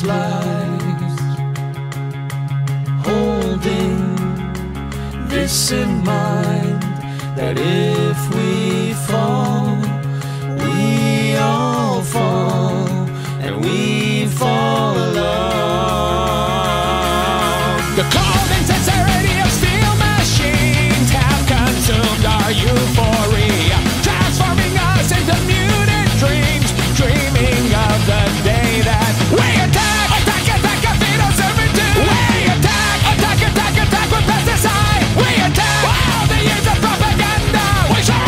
others' lives, holding this in mind, that if we fall, we all fall, and we fall alone. The cold insincerity of steel machines have consumed our euphoria, transforming us into muted dreams, dreaming of the day that we attack, attack, attack, fetal servitude. We attack, attack, attack, attack with pesticide. We attack all the years of propaganda. We shall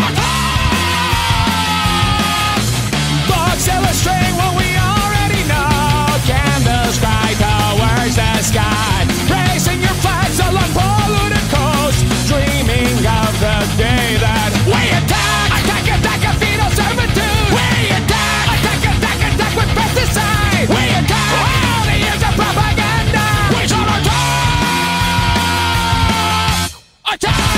attack. Books illustrate what we already know. Candles cry towards the sky, raising your flags along polluted coasts, dreaming of the day that we attack, attack, attack, fetal servitude. We attack, attack, attack, attack with pesticide. We attack all the years of propaganda. We shall attack, attack.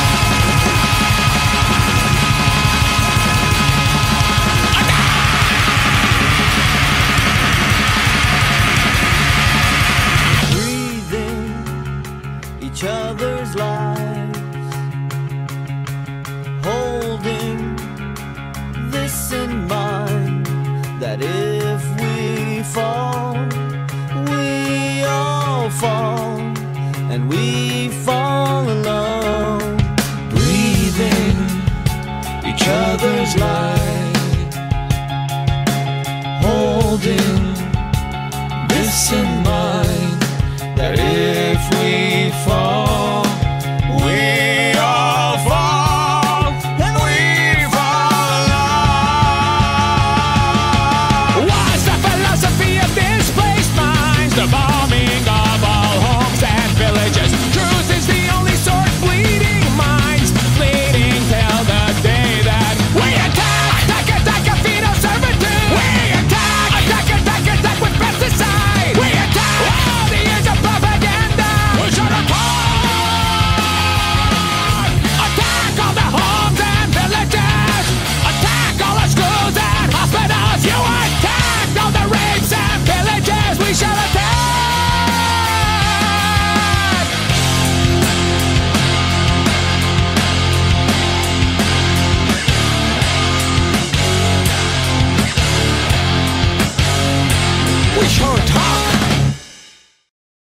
Breathing each other's lives, holding this in mind, that if we fall, we all fall, and we fall